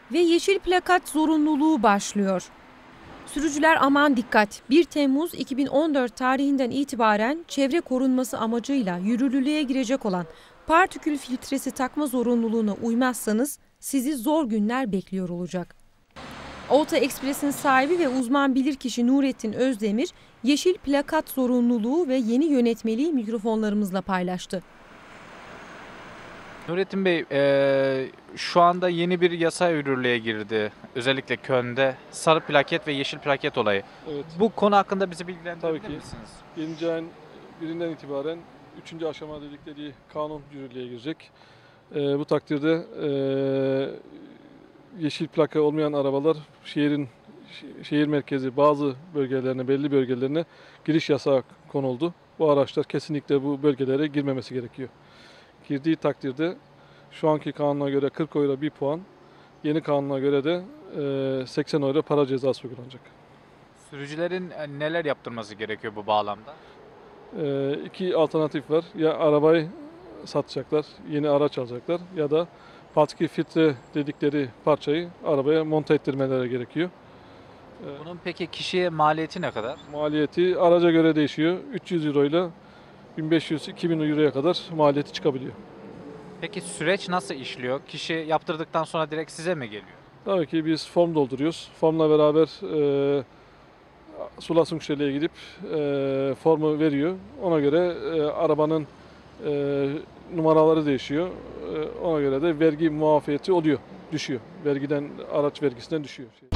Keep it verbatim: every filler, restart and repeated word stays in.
Ve yeşil plakat zorunluluğu başlıyor. Sürücüler aman dikkat! bir Temmuz iki bin on dört tarihinden itibaren çevre korunması amacıyla yürürlüğe girecek olan partikül filtresi takma zorunluluğuna uymazsanız sizi zor günler bekliyor olacak. Olta Ekspres'in sahibi ve uzman bilirkişi Nurettin Özdemir, yeşil plakat zorunluluğu ve yeni yönetmeliği mikrofonlarımızla paylaştı. Nurettin Bey, e, şu anda yeni bir yasa yürürlüğe girdi. Özellikle Köln'de sarı plaket ve yeşil plaket olayı. Evet. Bu konu hakkında bizi bilgilendirebilir Tabii ki. misiniz? birinci ayın birinden itibaren üçüncü aşama dedikleri kanun yürürlüğe girecek. Ee, bu takdirde e, yeşil plaka olmayan arabalar şehrin şehir merkezi bazı bölgelerine, belli bölgelerine giriş yasağı konuldu. Bu araçlar kesinlikle bu bölgelere girmemesi gerekiyor. Girdiği takdirde şu anki kanuna göre kırk euro bir puan, yeni kanuna göre de e, seksen euro para cezası uygulanacak. Sürücülerin neler yaptırması gerekiyor bu bağlamda? E, iki alternatif var. Ya arabayı satacaklar, yeni araç alacaklar ya da partikül filtre dedikleri parçayı arabaya monte ettirmeleri gerekiyor. Bunun peki kişiye maliyeti ne kadar? Maliyeti araca göre değişiyor. üç yüz euro ile bin beş yüz iki bin euroya kadar maliyeti çıkabiliyor. Peki süreç nasıl işliyor? Kişi yaptırdıktan sonra direkt size mi geliyor? Tabii ki biz form dolduruyoruz. Formla beraber e, Sulasung Şele'ye gidip e, formu veriyor. Ona göre e, arabanın e, numaraları değişiyor. E, ona göre de vergi muafiyeti oluyor, düşüyor. Vergiden, araç vergisinden düşüyor.